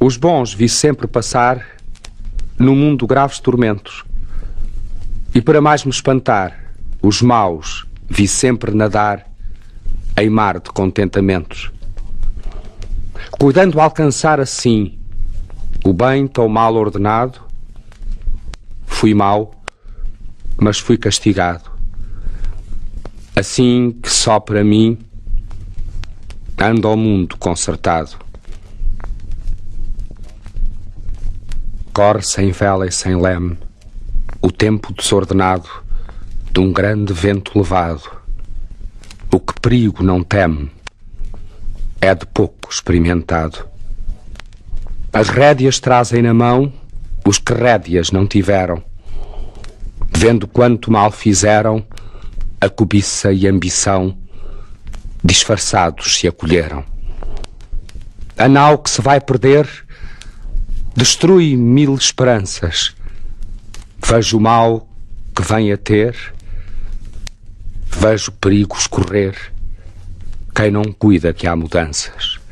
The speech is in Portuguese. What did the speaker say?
Os bons vi sempre passar no mundo graves tormentos, e para mais me espantar, os maus vi sempre nadar em mar de contentamentos. Cuidando alcançar assim o bem tão mal ordenado, fui mau, mas fui castigado. Assim que só para mim anda o mundo consertado. Corre sem vela e sem leme o tempo desordenado de um grande vento levado. O que perigo não teme é de pouco experimentado. As rédeas trazem na mão os que rédeas não tiveram, vendo quanto mal fizeram, a cobiça e a ambição disfarçados se acolheram. A nau que se vai perder destrui 1000 esperanças. Vejo o mal que vem a ter, vejo perigos correr. Quem não cuida que há mudanças.